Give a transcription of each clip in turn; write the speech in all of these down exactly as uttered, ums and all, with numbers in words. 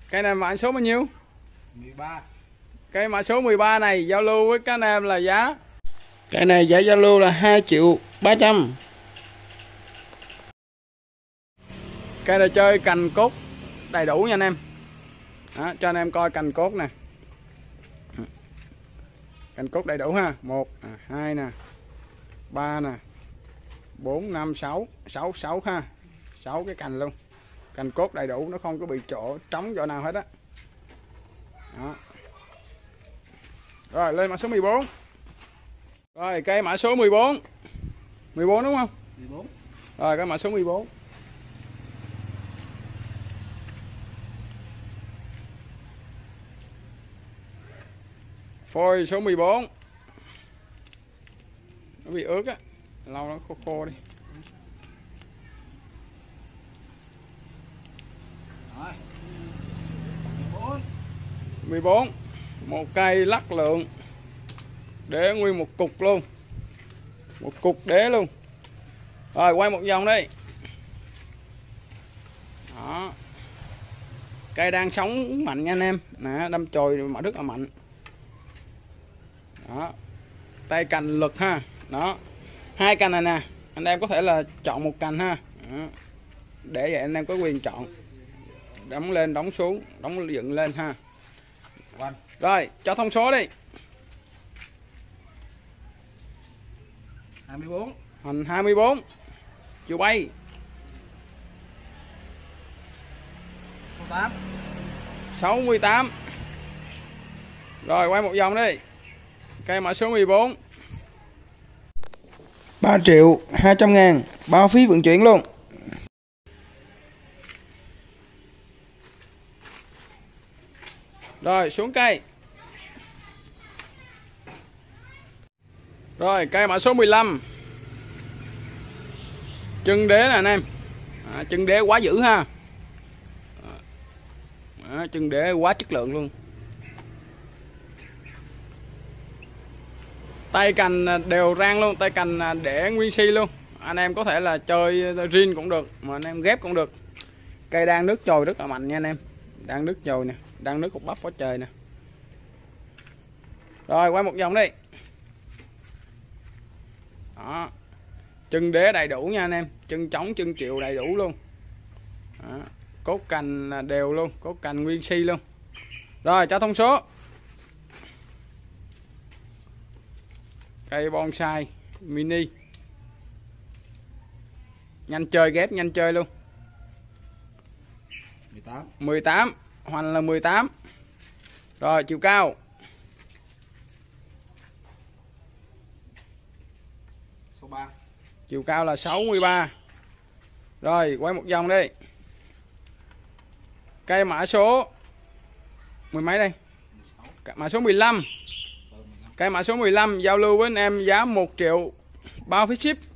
Cây này mã số bao nhiêu? mười ba. Cây mã số mười ba này giao lưu với các anh em là giá. Cây này giá giao lưu là hai triệu ba trăm. Cây này chơi cành cốt đầy đủ nha anh em. Đó, cho anh em coi cành cốt nè. Cành cốt đầy đủ ha. Một, hai nè, ba nè, bốn, năm, sáu, sáu, sáu ha. sáu cái cành luôn. Cành cốt đầy đủ, nó không có bị chỗ trống chỗ nào hết á. Đó. Rồi lên mã số mười bốn. Rồi cây mã số mười bốn. mười bốn đúng không? mười bốn. Rồi cái mã số mười bốn. Phôi số mười bốn. Nó bị ướt á, lâu nó khô khô đi. Rồi. mười bốn. Một cây lắc lượng. Để nguyên một cục luôn. Một cục đế luôn. Rồi quay một vòng đi. Đó. Cây đang sống mạnh nha anh em. Nè, đâm chồi mà rất là mạnh. Đó. Tay cành lực ha. Đó. Hai cành này nè, anh em có thể là chọn một cành ha. Đó. Để vậy anh em có quyền chọn. Đóng lên, đóng xuống, đóng dựng lên ha. Rồi, cho thông số đi. hai mươi bốn. Hành hai mươi bốn. Chiều bay tám. sáu mươi tám. Rồi quay một vòng đi. Cây mã số mười bốn. ba triệu hai trăm ngàn. Bao phí vận chuyển luôn. Rồi xuống cây. Rồi cây mã số mười lăm. Chân đế nè anh em. À, chân đế quá dữ ha. À, chân đế quá chất lượng luôn. Tay cành đều rang luôn, tay cành để nguyên si luôn. Anh em có thể là chơi riêng cũng được, mà anh em ghép cũng được. Cây đang nước chồi rất là mạnh nha anh em. Đang nước chồi nè, đang nước cục bắp quá trời nè. Rồi quay một vòng đi. Đó. Chân đế đầy đủ nha anh em, chân trống chân chịu đầy đủ luôn. Đó. Cốt cành đều luôn, cốt cành nguyên si luôn. Rồi cho thông số. Cây bonsai mini. Nhanh chơi ghép, nhanh chơi luôn. mười tám. mười tám, hoành là mười tám. Rồi chiều cao. Số ba. Chiều cao là sáu mươi ba. Rồi quay một vòng đi. Cây mã số mười mấy đây? Mã số mười lăm. Cây mã số mười lăm giao lưu với anh em giá một triệu bao phí ship.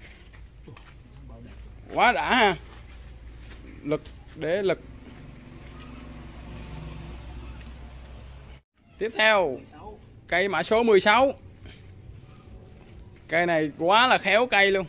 Quá đã ha. Lực để lực. Tiếp theo cây mã số mười sáu. Cây này quá là khéo cây luôn.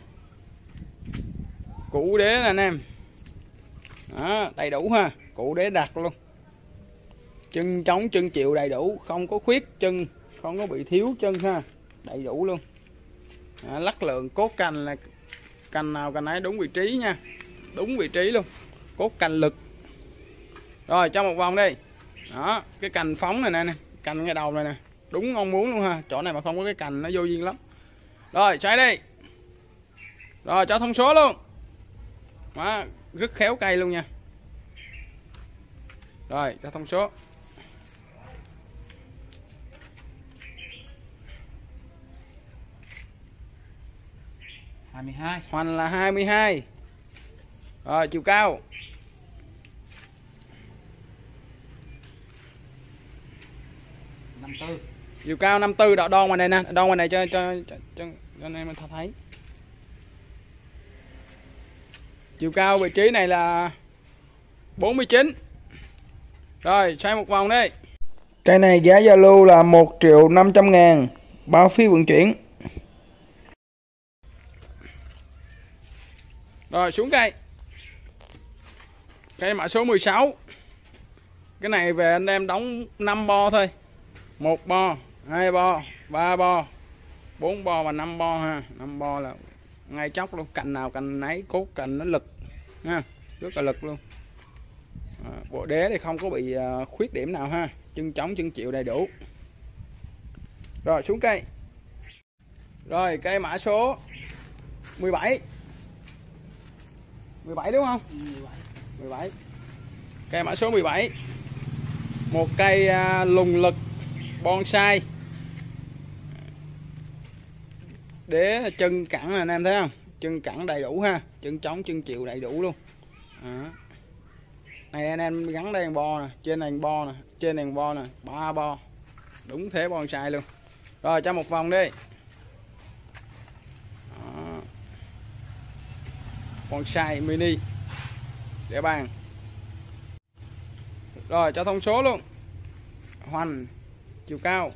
Củ đế nè anh em. Đó, đầy đủ ha, củ đế đặt luôn. Chân trống chân chịu đầy đủ, không có khuyết chân, không có bị thiếu chân ha, đầy đủ luôn. Đó, lắc lượng cốt cành là cành nào cành ấy đúng vị trí nha, đúng vị trí luôn. Cốt cành lực. Rồi cho một vòng đi. Đó, cái cành phóng này nè, nè. Cành ngay đầu này nè, đúng mong muốn luôn ha. Chỗ này mà không có cái cành nó vô duyên lắm. Rồi xoay đi. Rồi cho thông số luôn. Đó, rất khéo cây luôn nha. Rồi cho thông số. hai mươi hai. Hoành là hai mươi hai. Rồi chiều cao. năm mươi tư. Chiều cao năm mươi tư, đo đo ngoài này nè, đo ngoài này cho cho cho, cho, cho anh em mình thấy. Chiều cao vị trí này là bốn mươi chín. Rồi xoay một vòng đi. Cây này giá giao lưu là một triệu năm trăm ngàn. Bao phí vận chuyển. Rồi xuống cây. Cây mã số mười sáu. Cái này về anh em đóng năm bo thôi. Một bo, hai bo, ba bo, bốn bo và năm bo ha. năm bo là ngay chóc luôn, cạnh nào cạnh nấy, cốt cạnh nó lực ha, rất là lực luôn. À, bộ đế thì không có bị uh, khuyết điểm nào ha, chân trống chân chịu đầy đủ. Rồi xuống cây. Rồi cây mã số mười bảy. mười bảy đúng không? mười bảy. Cây mã số mười bảy. Một cây uh, lùng lực bonsai. Đế chân cẳng này anh em thấy không? Chân cẳng đầy đủ ha, chân trống chân chịu đầy đủ luôn. À. Này anh em gắn đây bo nè, trên này bo nè, trên này bo nè, ba bo. Đúng thế bonsai luôn. Rồi cho một vòng đi. Đó. Bonsai mini để bàn. Rồi cho thông số luôn. Hoành chiều cao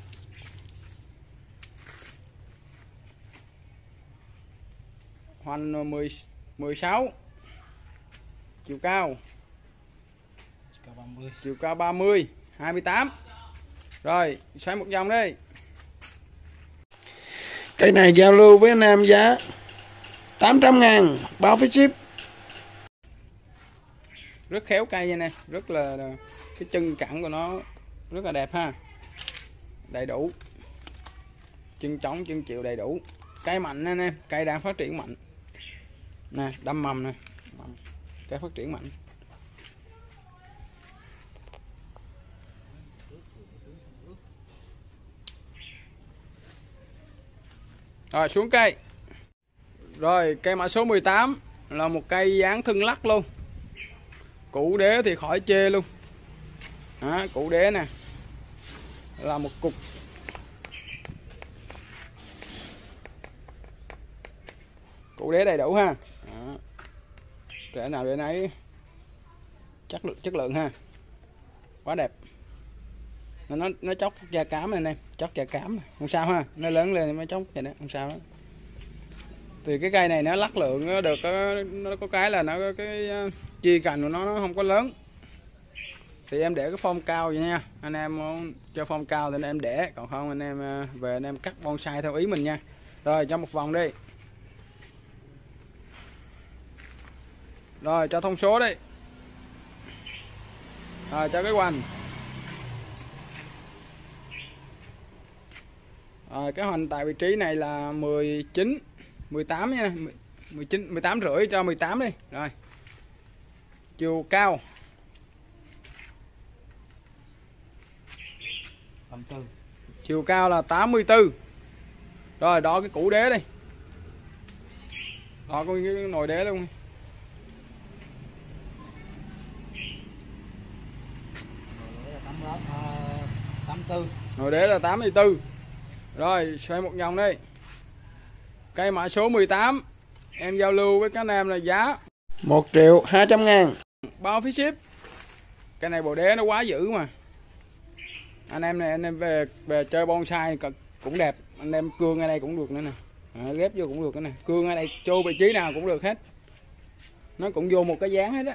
hoành mười, mười sáu, chiều cao chiều cao ba mươi, hai mươi tám. Rồi xoay một vòng đi. Cây này giao lưu với anh em giá tám trăm ngàn bao phí ship. Rất khéo cây nha nè, rất là cái chân cẳng của nó rất là đẹp ha, đầy đủ, chân trống chân chịu đầy đủ. Cây mạnh anh em, cây đang phát triển mạnh nè, đâm mầm nè, cây phát triển mạnh. Rồi xuống cây. Rồi cây mã số mười tám là một cây dáng thân lắc luôn. Củ đế thì khỏi chê luôn. Đó, củ đế nè là một cục củ đế đầy đủ ha. Đó. Để nào để nấy chất lượng chất lượng ha, quá đẹp. Nó nó chóc da cám này nè, chóc da cám này. Không sao ha, nó lớn lên mới chóc vậy đó, không sao đó. Thì cái cây này nó lắc lượng nó được, nó có cái là nó có cái chi cành của nó nó không có lớn. Thì em để cái form cao vậy nha. Anh em muốn cho form cao thì anh em để, còn không anh em về anh em cắt bonsai theo ý mình nha. Rồi cho một vòng đi. Rồi cho thông số đi. Rồi cho cái hoành. Rồi cái hoành tại vị trí này là mười chín, mười tám nha, mười chín, mười tám rưỡi cho mười tám đi. Rồi. Chiều cao tám mươi tư. Chiều cao là tám mươi tư. Rồi đo cái củ đế đi. Đo cái nồi đế luôn. tám mươi tư. Nồi đế là tám mươi tư. Rồi xoay một vòng đi. Cây mã số mười tám em giao lưu với các anh em là giá một triệu hai trăm ngàn bao phí ship. Cái này bộ đế nó quá dữ mà. Anh em này anh em về về chơi bonsai cũng đẹp. Anh em cương ở đây cũng được nữa nè. À, ghép vô cũng được cái này. Cương ở đây chô vị trí nào cũng được hết. Nó cũng vô một cái dáng hết á.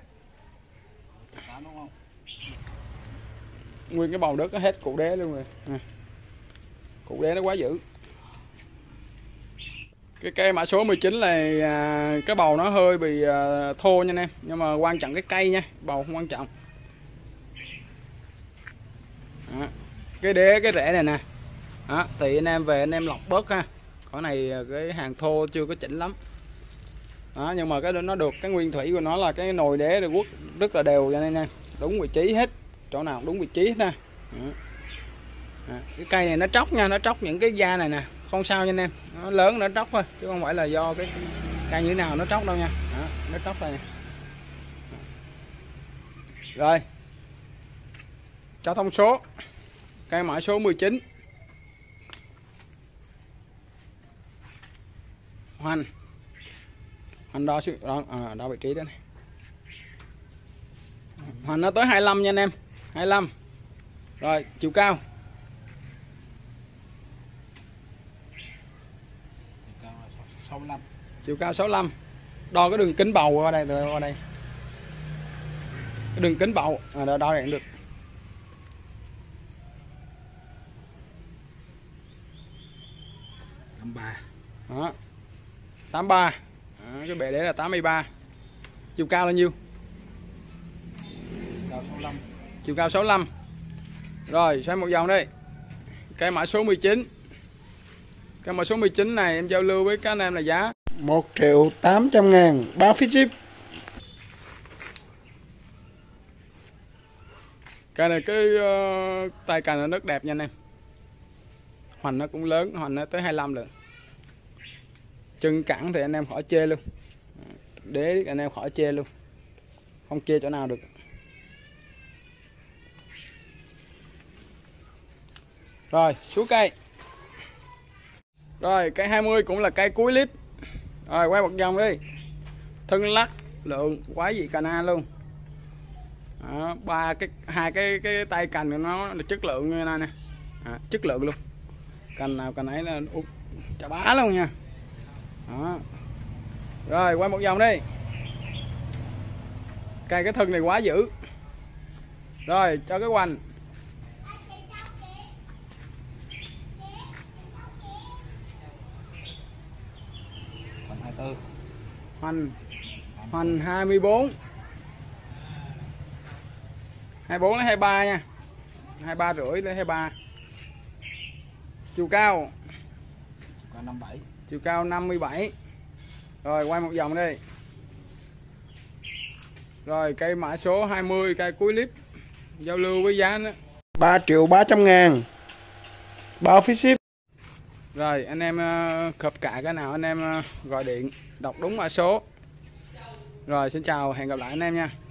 Nguyên cái bầu đất nó hết cụ đế luôn rồi. À. Cụ đế nó quá dữ. Cái cây mã số mười chín là à, cái bầu nó hơi bị à, thô nha anh em, nhưng mà quan trọng cái cây nha, bầu không quan trọng. Đó. Cái đế cái rễ này nè. Đó, thì anh em về anh em lọc bớt ha. Cái này cái hàng thô chưa có chỉnh lắm. Đó, nhưng mà cái nó được cái nguyên thủy của nó là cái nồi đế được quất rất là đều cho nên nha, đúng vị trí hết, chỗ nào cũng đúng vị trí hết nè. À, cái cây này nó tróc nha, nó tróc những cái da này nè, không sao nha anh em, nó lớn nó tróc thôi chứ không phải là do cái cây như thế nào nó tróc đâu nha. Đó, nó tróc đây nè. Rồi cho thông số cây mã số mười chín. Hoành hoành đo đó, à, đo vị trí đó này. Hoành nó tới hai mươi lăm nha anh em, hai mươi lăm. Rồi chiều cao sáu mươi lăm. Chiều cao sáu mươi lăm. Đo cái đường kính bầu qua đây, rồi qua đây. Cái đường kính bầu à, đo đo được. ba. Đó. tám ba. Đó, cái bệ đế là tám mươi ba. Chiều cao là nhiêu? Cao sáu lăm. Chiều cao sáu mươi lăm. Rồi, xoay một vòng đây. Cây mã số mười chín. Cây mã số mười chín này em giao lưu với các anh em là giá một triệu tám trăm ngàn bao phí ship. Cây này cái uh, tay cành nó rất đẹp nha anh em. Hoành nó cũng lớn, hoành nó tới hai mươi lăm lận. Chân cẳng thì anh em khỏi chê luôn. Đế anh em khỏi chê luôn. Không chê chỗ nào được. Rồi, xuống cây. Rồi, cây hai mươi cũng là cây cuối clip. Rồi, quay một vòng đi. Thân lắc, lượng quái gì cana luôn. Đó, ba cái hai cái cái tay cành của nó là chất lượng như này nè. À, chất lượng luôn. Cành nào cành ấy là úp chà bá luôn nha. Đó. Rồi, quay một vòng đi. Cây cái thân này quá dữ. Rồi, cho cái hoành. Hoành hai mươi tư. Hoành hoành hai mươi bốn. hai mươi bốn lấy hai mươi ba nha. hai mươi ba rưỡi lấy hai mươi ba. Chiều cao. Chiều cao năm mươi bảy. Chiều cao năm mươi bảy. Rồi quay một vòng đi. Rồi cây mã số hai mươi, cây cuối clip. Giao lưu với giá nữa ba triệu ba trăm ngàn bao phí ship. Rồi anh em uh, khớp cả cái nào anh em uh, gọi điện đọc đúng mã số. Rồi xin chào, hẹn gặp lại anh em nha.